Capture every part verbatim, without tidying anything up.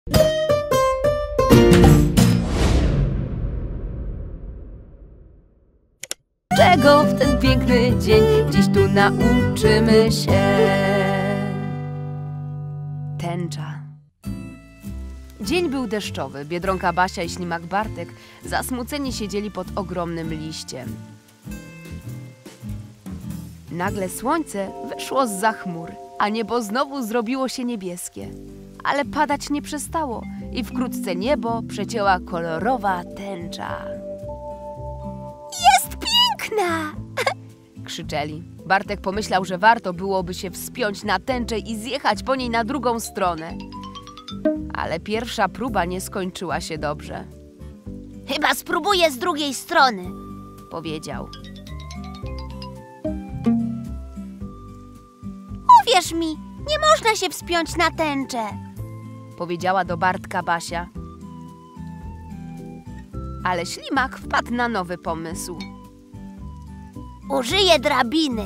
Czego w ten piękny dzień dziś tu nauczymy się? Tęcza. Dzień był deszczowy. Biedronka Basia i ślimak Bartek zasmuceni siedzieli pod ogromnym liściem. Nagle słońce wyszło zza chmur, a niebo znowu zrobiło się niebieskie. Ale padać nie przestało i wkrótce niebo przecięła kolorowa tęcza. Jest piękna! Krzyczeli. Bartek pomyślał, że warto byłoby się wspiąć na tęczę i zjechać po niej na drugą stronę. Ale pierwsza próba nie skończyła się dobrze. Chyba spróbuję z drugiej strony, powiedział. Uwierz mi, nie można się wspiąć na tęczę, powiedziała do Bartka Basia. Ale ślimak wpadł na nowy pomysł. Użyję drabiny.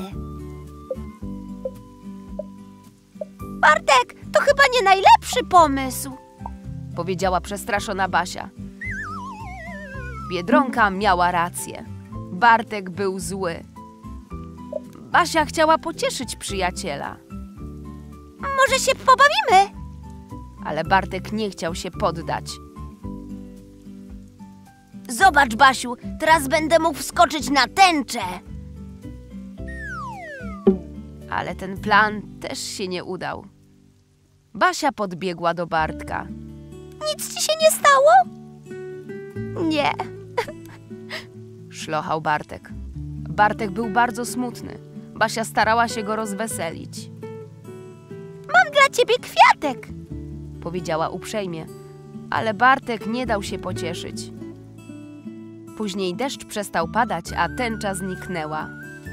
Bartek, to chyba nie najlepszy pomysł, powiedziała przestraszona Basia. Biedronka miała rację. Bartek był zły. Basia chciała pocieszyć przyjaciela. Może się pobawimy? Ale Bartek nie chciał się poddać. Zobacz, Basiu, teraz będę mógł wskoczyć na tęczę. Ale ten plan też się nie udał. Basia podbiegła do Bartka. Nic ci się nie stało? Nie. Szlochał Bartek. Bartek był bardzo smutny. Basia starała się go rozweselić. Mam dla ciebie kwiatek, powiedziała uprzejmie, ale Bartek nie dał się pocieszyć. Później deszcz przestał padać, a tęcza zniknęła.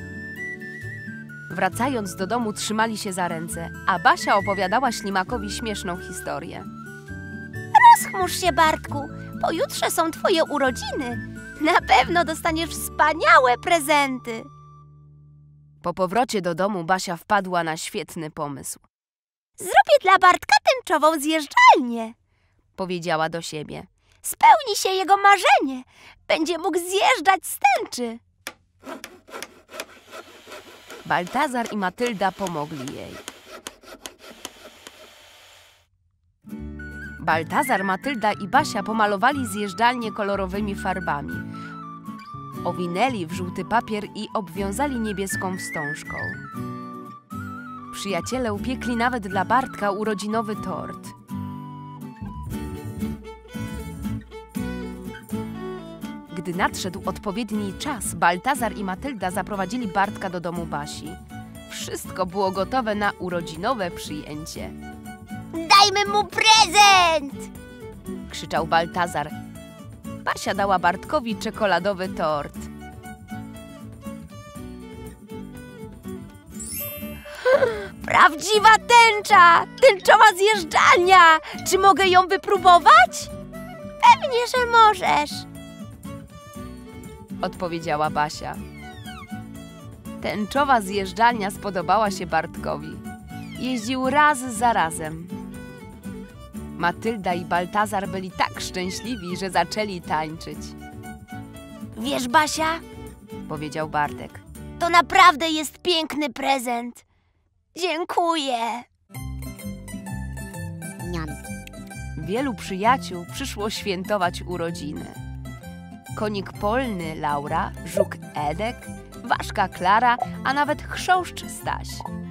Wracając do domu, trzymali się za ręce, a Basia opowiadała ślimakowi śmieszną historię. Rozchmurz się, Bartku, pojutrze są twoje urodziny. Na pewno dostaniesz wspaniałe prezenty. Po powrocie do domu Basia wpadła na świetny pomysł. Zrobię dla Bartka tęczową zjeżdżalnię, powiedziała do siebie. Spełni się jego marzenie. Będzie mógł zjeżdżać z tęczy. Baltazar i Matylda pomogli jej. Baltazar, Matylda i Basia pomalowali zjeżdżalnię kolorowymi farbami. Owinęli w żółty papier i obwiązali niebieską wstążką. Przyjaciele upiekli nawet dla Bartka urodzinowy tort. Gdy nadszedł odpowiedni czas, Baltazar i Matylda zaprowadzili Bartka do domu Basi. Wszystko było gotowe na urodzinowe przyjęcie. Dajmy mu prezent! Krzyczał Baltazar. Basia dała Bartkowi czekoladowy tort. Prawdziwa tęcza! Tęczowa zjeżdżalnia! Czy mogę ją wypróbować? Pewnie, że możesz, odpowiedziała Basia. Tęczowa zjeżdżalnia spodobała się Bartkowi. Jeździł raz za razem. Matylda i Baltazar byli tak szczęśliwi, że zaczęli tańczyć. Wiesz, Basia, powiedział Bartek, to naprawdę jest piękny prezent. Dziękuję. Wielu przyjaciół przyszło świętować urodziny. Konik polny Laura, żuk Edek, ważka Klara, a nawet chrząszcz Staś.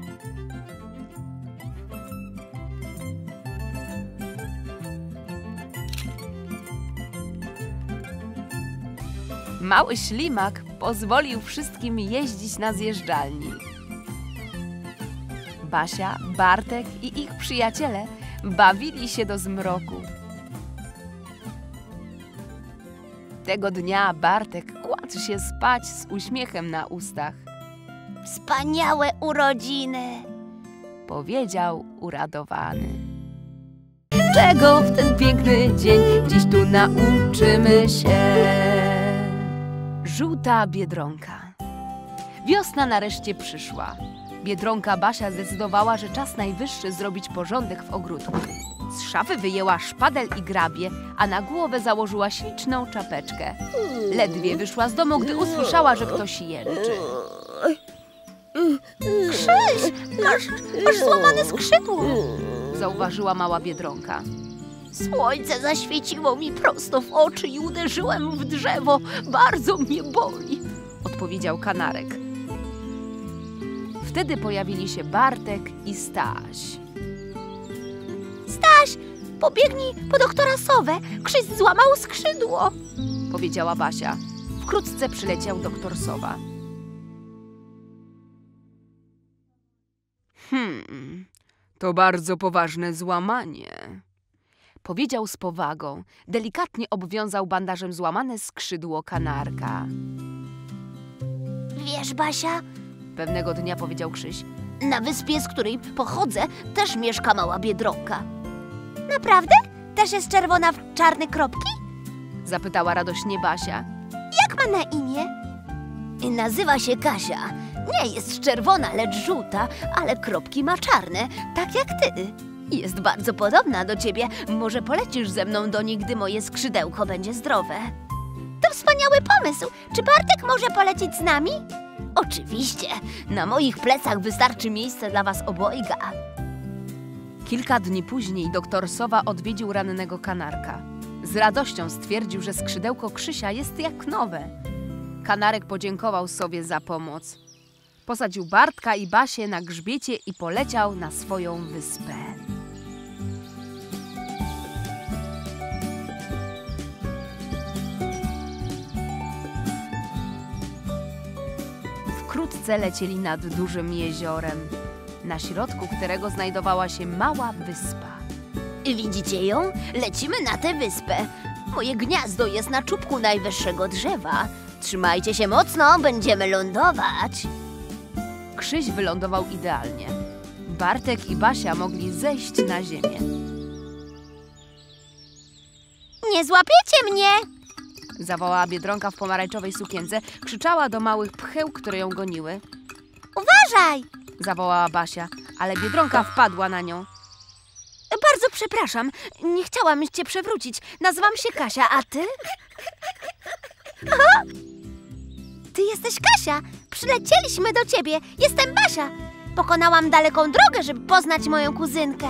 Mały ślimak pozwolił wszystkim jeździć na zjeżdżalni. Basia, Bartek i ich przyjaciele bawili się do zmroku. Tego dnia Bartek kładł się spać z uśmiechem na ustach. Wspaniałe urodziny, powiedział uradowany. Czego w ten piękny dzień dziś tu nauczymy się? Żółta Biedronka. Wiosna nareszcie przyszła. Biedronka Basia zdecydowała, że czas najwyższy zrobić porządek w ogródku. Z szafy wyjęła szpadel i grabie, a na głowę założyła śliczną czapeczkę. Ledwie wyszła z domu, gdy usłyszała, że ktoś jęczy. Krzyś, masz, masz złamane skrzydło. Zauważyła mała Biedronka. Słońce zaświeciło mi prosto w oczy i uderzyłem w drzewo. Bardzo mnie boli. Odpowiedział Kanarek. Wtedy pojawili się Bartek i Staś. Staś, pobiegnij po doktora Sowę. Krzyś złamał skrzydło. Powiedziała Basia. Wkrótce przyleciał doktor Sowa. Hmm, to bardzo poważne złamanie. Powiedział z powagą. Delikatnie obwiązał bandażem złamane skrzydło Kanarka. Wiesz, Basia, Pewnego dnia powiedział Krzyś. na wyspie, z której pochodzę, też mieszka mała Biedronka. Naprawdę? Też jest czerwona w czarne kropki? Zapytała radośnie Basia. Jak ma na imię? Nazywa się Kasia. Nie jest czerwona, lecz żółta, ale kropki ma czarne, tak jak ty. Jest bardzo podobna do ciebie. Może polecisz ze mną do niej, gdy moje skrzydełko będzie zdrowe. To wspaniały pomysł. Czy Bartek może polecieć z nami? Oczywiście. Na moich plecach wystarczy miejsce dla was obojga. Kilka dni później doktor Sowa odwiedził rannego Kanarka. Z radością stwierdził, że skrzydełko Krzysia jest jak nowe. Kanarek podziękował Sowie za pomoc. Posadził Bartka i Basię na grzbiecie i poleciał na swoją wyspę. Wkrótce lecieli nad dużym jeziorem, na środku którego znajdowała się mała wyspa. Widzicie ją? Lecimy na tę wyspę. Moje gniazdo jest na czubku najwyższego drzewa. Trzymajcie się mocno, będziemy lądować. Krzyś wylądował idealnie. Bartek i Basia mogli zejść na ziemię. Nie złapiecie mnie! Zawołała Biedronka w pomarańczowej sukience, krzyczała do małych pcheł, które ją goniły. Uważaj! Zawołała Basia, ale Biedronka wpadła na nią. Bardzo przepraszam, nie chciałam cię przewrócić. Nazywam się Kasia, a ty? Aha! Ty jesteś Kasia! Przylecieliśmy do ciebie. Jestem Basia. Pokonałam daleką drogę, żeby poznać moją kuzynkę.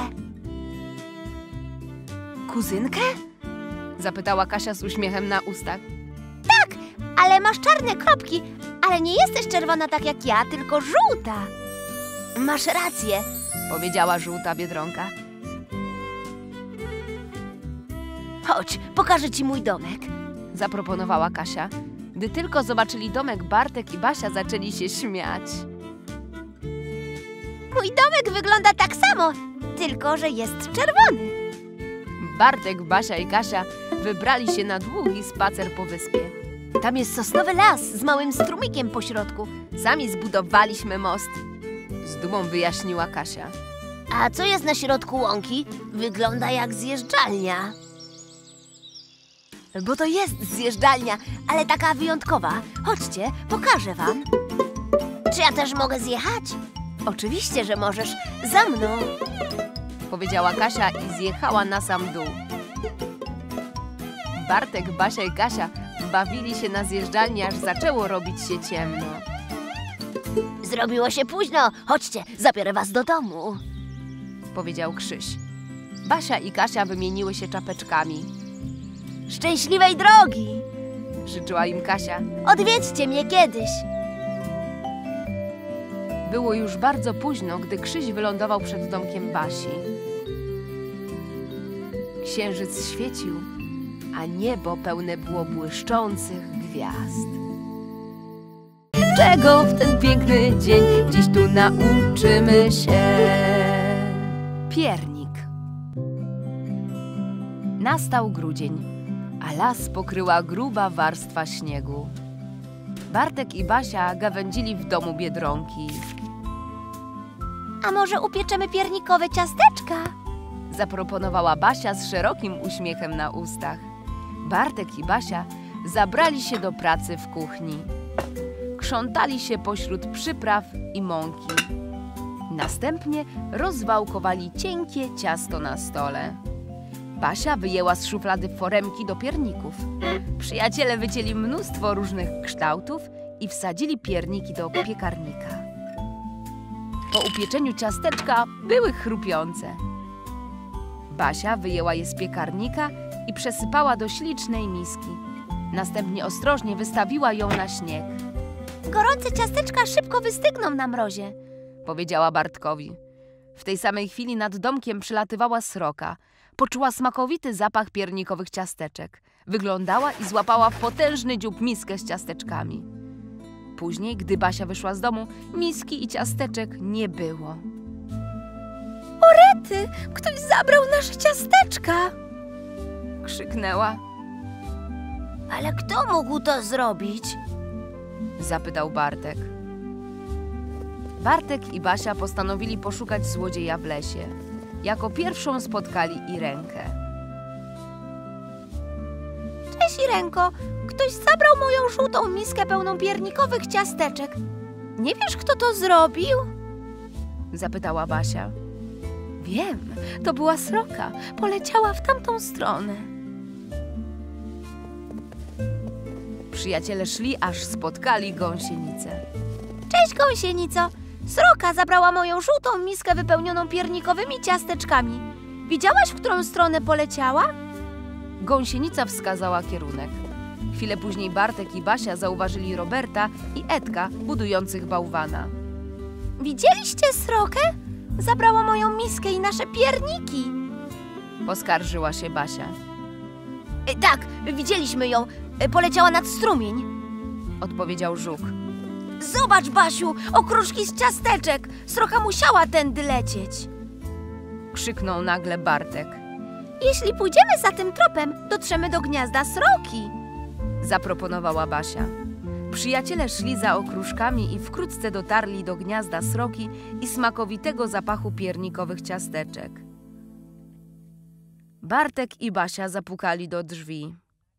Kuzynkę? Zapytała Kasia z uśmiechem na ustach. Tak, ale masz czarne kropki, ale nie jesteś czerwona tak jak ja, tylko żółta. Masz rację, Powiedziała żółta Biedronka. chodź, pokażę ci mój domek. Zaproponowała Kasia. Gdy tylko zobaczyli domek, Bartek i Basia zaczęli się śmiać. Mój domek wygląda tak samo, tylko że jest czerwony. Bartek, Basia i Kasia wybrali się na długi spacer po wyspie. Tam jest sosnowy las z małym strumikiem po środku. Sami zbudowaliśmy most. Z dumą wyjaśniła Kasia. A co jest na środku łąki? Wygląda jak zjeżdżalnia. Bo to jest zjeżdżalnia, ale taka wyjątkowa. Chodźcie, pokażę wam. Czy ja też mogę zjechać? Oczywiście, że możesz. Za mną. Powiedziała Kasia i zjechała na sam dół. Bartek, Basia i Kasia bawili się na zjeżdżalni, aż zaczęło robić się ciemno. Zrobiło się późno. Chodźcie, zabiorę was do domu. Powiedział Krzyś. Basia i Kasia wymieniły się czapeczkami. Szczęśliwej drogi! Życzyła im Kasia. Odwiedźcie mnie kiedyś. Było już bardzo późno, gdy Krzyś wylądował przed domkiem Basi. Księżyc świecił, a niebo pełne było błyszczących gwiazd. Czego w ten piękny dzień dziś tu nauczymy się? Piernik. Nastał grudzień, a las pokryła gruba warstwa śniegu. Bartek i Basia gawędzili w domu Biedronki. A może upieczemy piernikowe ciasteczka? Zaproponowała Basia z szerokim uśmiechem na ustach. Bartek i Basia zabrali się do pracy w kuchni. Krzątali się pośród przypraw i mąki. Następnie rozwałkowali cienkie ciasto na stole. Basia wyjęła z szuflady foremki do pierników. Przyjaciele wycięli mnóstwo różnych kształtów i wsadzili pierniki do piekarnika. Po upieczeniu ciasteczka były chrupiące. Basia wyjęła je z piekarnika i przesypała do ślicznej miski. Następnie ostrożnie wystawiła ją na śnieg. Gorące ciasteczka szybko wystygną na mrozie, powiedziała Bartkowi. W tej samej chwili nad domkiem przylatywała sroka. Poczuła smakowity zapach piernikowych ciasteczek. Wyglądała i złapała w potężny dziób miskę z ciasteczkami. Później, gdy Basia wyszła z domu, miski i ciasteczek nie było. Orety! Ktoś zabrał nasze ciasteczka! Krzyknęła. Ale kto mógł to zrobić? Zapytał Bartek. Bartek i Basia postanowili poszukać złodzieja w lesie. Jako pierwszą spotkali Irenkę. Cześć, Irenko! Ktoś zabrał moją żółtą miskę pełną piernikowych ciasteczek. Nie wiesz, kto to zrobił? Zapytała Basia. Wiem, to była sroka. Poleciała w tamtą stronę. Przyjaciele szli, aż spotkali gąsienicę. Cześć, gąsienico! Sroka zabrała moją żółtą miskę wypełnioną piernikowymi ciasteczkami. Widziałaś, w którą stronę poleciała? Gąsienica wskazała kierunek. Chwilę później Bartek i Basia zauważyli Roberta i Edka budujących bałwana. Widzieliście srokę? Zabrała moją miskę i nasze pierniki. Poskarżyła się Basia. E, tak, widzieliśmy ją. E, poleciała nad strumień. Odpowiedział Żuk. Zobacz, Basiu, okruszki z ciasteczek. Sroka musiała tędy lecieć. Krzyknął nagle Bartek. Jeśli pójdziemy za tym tropem, dotrzemy do gniazda sroki. Zaproponowała Basia. Przyjaciele szli za okruszkami i wkrótce dotarli do gniazda sroki i smakowitego zapachu piernikowych ciasteczek. Bartek i Basia zapukali do drzwi.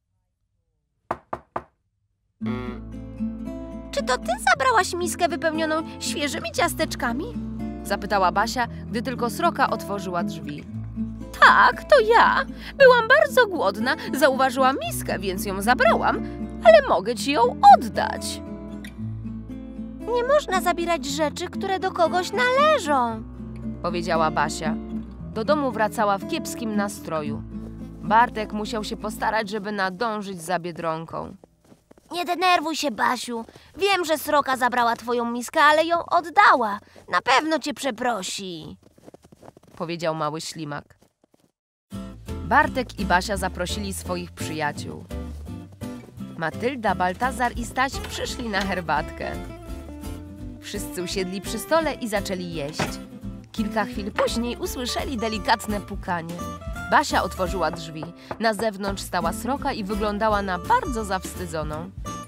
Czy to ty zabrałaś miskę wypełnioną świeżymi ciasteczkami? Zapytała Basia, gdy tylko sroka otworzyła drzwi. Tak, to ja. Byłam bardzo głodna, zauważyłam miskę, więc ją zabrałam, ale mogę ci ją oddać. Nie można zabierać rzeczy, które do kogoś należą, powiedziała Basia. Do domu wracała w kiepskim nastroju. Bartek musiał się postarać, żeby nadążyć za Biedronką. Nie denerwuj się, Basiu. Wiem, że sroka zabrała twoją miskę, ale ją oddała. Na pewno cię przeprosi, powiedział mały ślimak. Bartek i Basia zaprosili swoich przyjaciół. Matylda, Baltazar i Staś przyszli na herbatkę. Wszyscy usiedli przy stole i zaczęli jeść. Kilka chwil później usłyszeli delikatne pukanie. Basia otworzyła drzwi. Na zewnątrz stała sroka i wyglądała na bardzo zawstydzoną.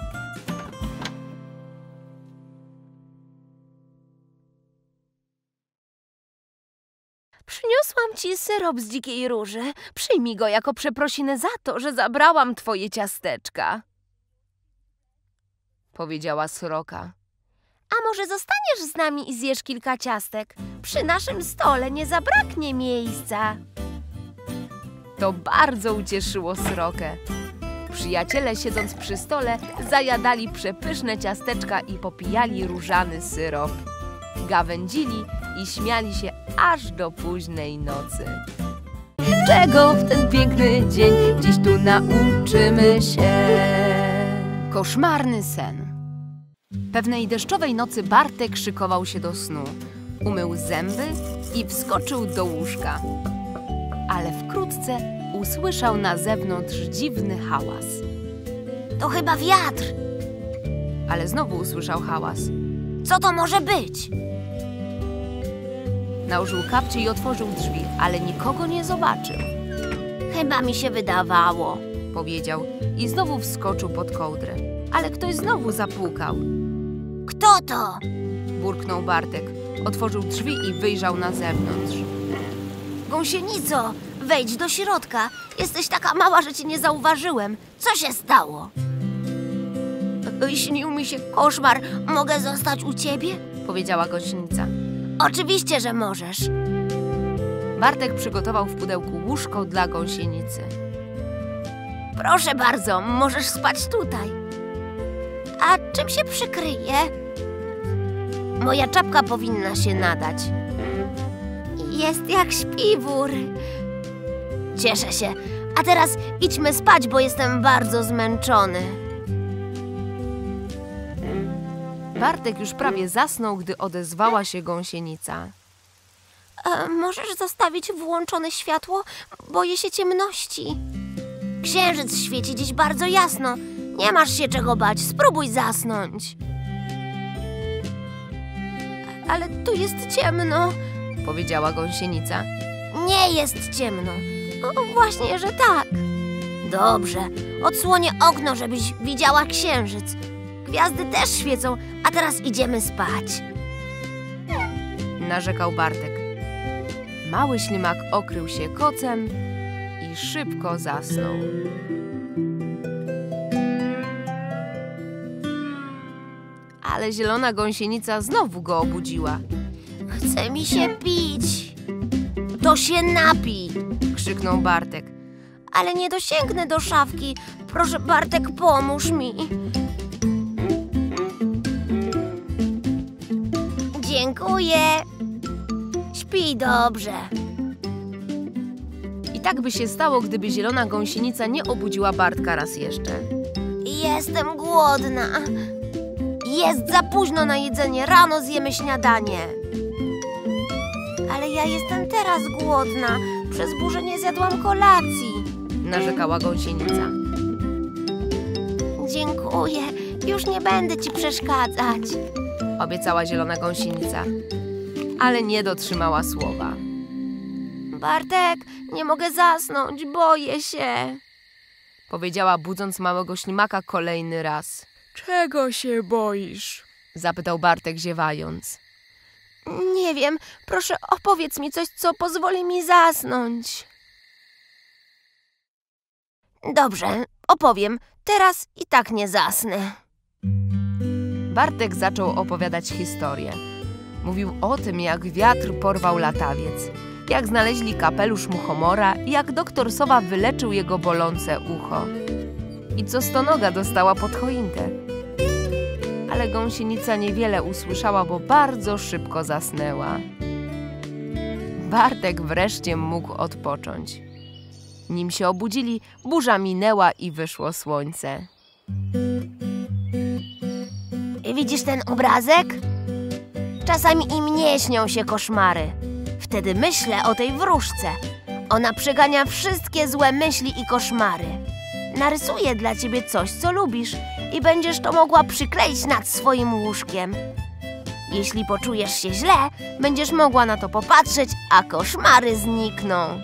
Przyniosłam ci syrop z dzikiej róży. Przyjmij go jako przeprosinę za to, że zabrałam twoje ciasteczka, powiedziała sroka. A może zostaniesz z nami i zjesz kilka ciastek? Przy naszym stole nie zabraknie miejsca. To bardzo ucieszyło srokę. Przyjaciele, siedząc przy stole, zajadali przepyszne ciasteczka i popijali różany syrop. Gawędzili i śmiali się aż do późnej nocy. Czego w ten piękny dzień dziś tu nauczymy się? Koszmarny sen. Pewnej deszczowej nocy Bartek szykował się do snu. Umył zęby i wskoczył do łóżka. Ale wkrótce usłyszał na zewnątrz dziwny hałas. To chyba wiatr. Ale znowu usłyszał hałas. Co to może być? Nałożył kapcie i otworzył drzwi, ale nikogo nie zobaczył. Chyba mi się wydawało, powiedział i znowu wskoczył pod kołdrę. Ale ktoś znowu zapukał. Kto to? Burknął Bartek. Otworzył drzwi i wyjrzał na zewnątrz. Gąsienico, wejdź do środka. Jesteś taka mała, że cię nie zauważyłem. Co się stało? Śnił mi się koszmar. Mogę zostać u ciebie? Powiedziała gąsienica. Oczywiście, że możesz. Bartek przygotował w pudełku łóżko dla gąsienicy. Proszę bardzo, możesz spać tutaj. A czym się przykryję? Moja czapka powinna się nadać. Jest jak śpiwór. Cieszę się. A teraz idźmy spać, bo jestem bardzo zmęczony. Bartek już prawie zasnął, gdy odezwała się gąsienica. E, możesz zostawić włączone światło? Boję się ciemności. Księżyc świeci dziś bardzo jasno. Nie masz się czego bać, spróbuj zasnąć. Ale tu jest ciemno, powiedziała gąsienica. Nie jest ciemno. O, właśnie, że tak. Dobrze, odsłonię okno, żebyś widziała księżyc. Gwiazdy też świecą, a teraz idziemy spać. Narzekał Bartek. Mały ślimak okrył się kocem i szybko zasnął. Ale zielona gąsienica znowu go obudziła. Chce mi się pić. To się napij, krzyknął Bartek. Ale nie dosięgnę do szafki. Proszę, Bartek, pomóż mi. Dziękuję. Śpij dobrze. I tak by się stało, gdyby zielona gąsienica nie obudziła Bartka raz jeszcze. Jestem głodna. Jest za późno na jedzenie. Rano zjemy śniadanie. Ale ja jestem teraz głodna. Przez burzę nie zjadłam kolacji. Narzekała gąsienica. Dziękuję. Już nie będę ci przeszkadzać. Obiecała zielona gąsienica. Ale nie dotrzymała słowa. Bartek, nie mogę zasnąć. Boję się. Powiedziała, budząc małego ślimaka kolejny raz. Czego się boisz? Zapytał Bartek, ziewając. Nie wiem, proszę opowiedz mi coś, co pozwoli mi zasnąć. Dobrze, opowiem. Teraz i tak nie zasnę. Bartek zaczął opowiadać historię. Mówił o tym, jak wiatr porwał latawiec, jak znaleźli kapelusz muchomora i jak doktor Sowa wyleczył jego bolące ucho. I co stonoga dostała pod choinkę. Ale gąsienica niewiele usłyszała, bo bardzo szybko zasnęła. Bartek wreszcie mógł odpocząć. Nim się obudzili, burza minęła i wyszło słońce. Widzisz ten obrazek? Czasami i mnie śnią się koszmary. Wtedy myślę o tej wróżce. Ona przegania wszystkie złe myśli i koszmary. Narysuję dla ciebie coś, co lubisz i będziesz to mogła przykleić nad swoim łóżkiem. Jeśli poczujesz się źle, będziesz mogła na to popatrzeć, a koszmary znikną.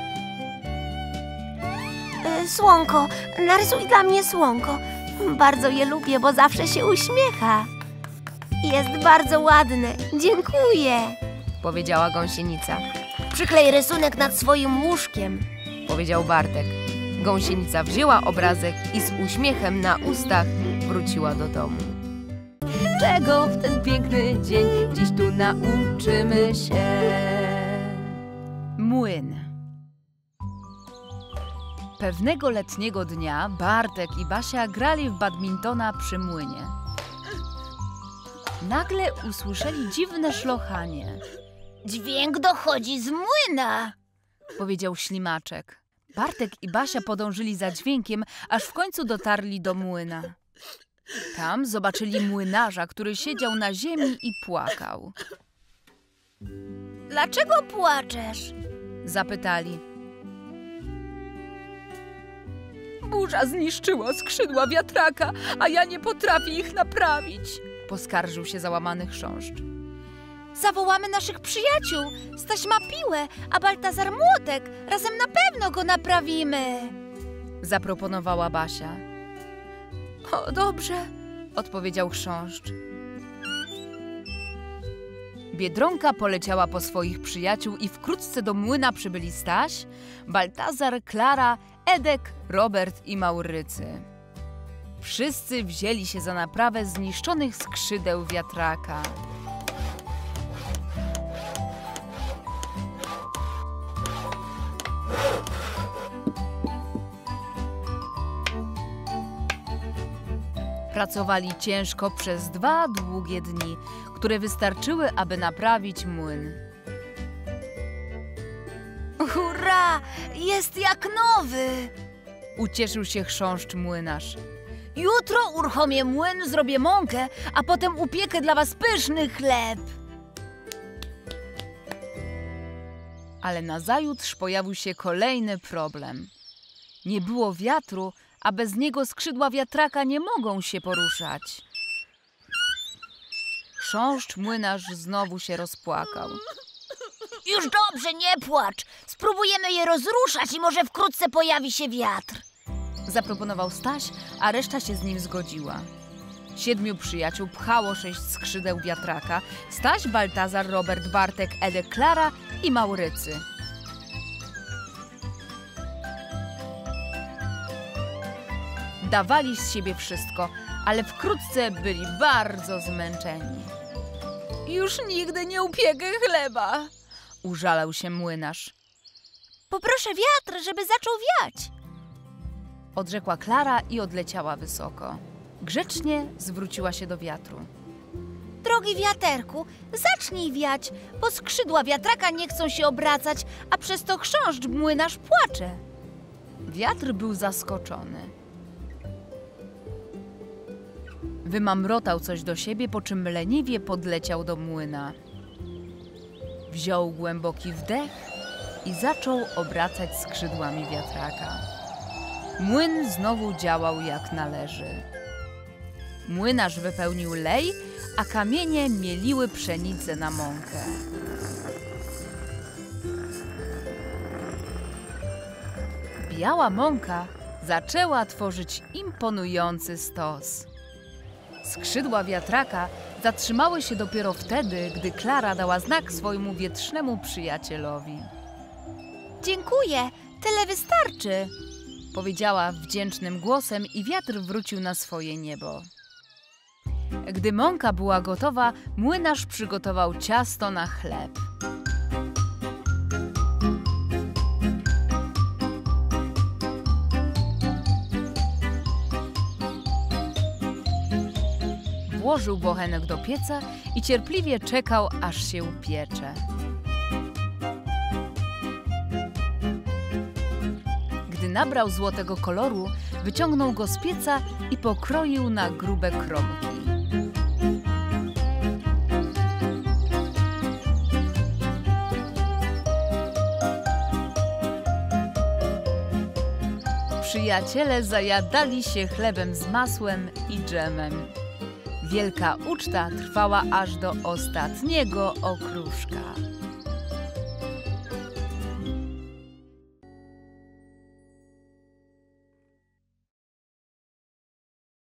Yy, słonko, narysuj dla mnie słonko. Bardzo je lubię, bo zawsze się uśmiecha. Jest bardzo ładne. Dziękuję. Powiedziała gąsienica. Przyklej rysunek nad swoim łóżkiem. Powiedział Bartek. Gąsienica wzięła obrazek i z uśmiechem na ustach wróciła do domu. Czego w ten piękny dzień dziś tu nauczymy się? Młyn. Pewnego letniego dnia Bartek i Basia grali w badmintona przy młynie. Nagle usłyszeli dziwne szlochanie. Dźwięk dochodzi z młyna, powiedział ślimaczek. Bartek i Basia podążyli za dźwiękiem, aż w końcu dotarli do młyna. Tam zobaczyli młynarza, który siedział na ziemi i płakał. Dlaczego płaczesz? Zapytali. Burza zniszczyła skrzydła wiatraka, a ja nie potrafię ich naprawić. Poskarżył się załamany chrząszcz. Zawołamy naszych przyjaciół, Staśma Piłę, a Baltazar Młotek. Razem na pewno go naprawimy. Zaproponowała Basia. O, dobrze, odpowiedział chrząszcz. Biedronka poleciała po swoich przyjaciół i wkrótce do młyna przybyli Staś, Baltazar, Klara, Edek, Robert i Maurycy. Wszyscy wzięli się za naprawę zniszczonych skrzydeł wiatraka. Pracowali ciężko przez dwa długie dni, które wystarczyły, aby naprawić młyn. Hurra! Jest jak nowy! Ucieszył się chrząszcz młynarz. Jutro uruchomię młyn, zrobię mąkę, a potem upiekę dla was pyszny chleb. Ale nazajutrz pojawił się kolejny problem. Nie było wiatru, a bez niego skrzydła wiatraka nie mogą się poruszać. Chrząszcz młynarz znowu się rozpłakał. Już dobrze, nie płacz. Spróbujemy je rozruszać i może wkrótce pojawi się wiatr. Zaproponował Staś, a reszta się z nim zgodziła. Siedmiu przyjaciół pchało sześć skrzydeł wiatraka. Staś, Baltazar, Robert, Bartek, Edek, Klara i Maurycy. Dawali z siebie wszystko, ale wkrótce byli bardzo zmęczeni. Już nigdy nie upiekę chleba, użalał się młynarz. Poproszę wiatr, żeby zaczął wiać. Odrzekła Klara i odleciała wysoko. Grzecznie zwróciła się do wiatru. Drogi wiaterku, zacznij wiać, bo skrzydła wiatraka nie chcą się obracać, a przez to chrząszcz młynarz płacze. Wiatr był zaskoczony. Wymamrotał coś do siebie, po czym leniwie podleciał do młyna. Wziął głęboki wdech i zaczął obracać skrzydłami wiatraka. Młyn znowu działał jak należy. Młynarz wypełnił lej, a kamienie mieliły pszenicę na mąkę. Biała mąka zaczęła tworzyć imponujący stos. Skrzydła wiatraka zatrzymały się dopiero wtedy, gdy Klara dała znak swojemu wietrznemu przyjacielowi. Dziękuję, tyle wystarczy, powiedziała wdzięcznym głosem i wiatr wrócił na swoje niebo. Gdy mąka była gotowa, młynarz przygotował ciasto na chleb. Włożył bochenek do pieca i cierpliwie czekał, aż się upiecze. Gdy nabrał złotego koloru, wyciągnął go z pieca i pokroił na grube kromki. Przyjaciele zajadali się chlebem z masłem i dżemem. Wielka uczta trwała aż do ostatniego okruszka.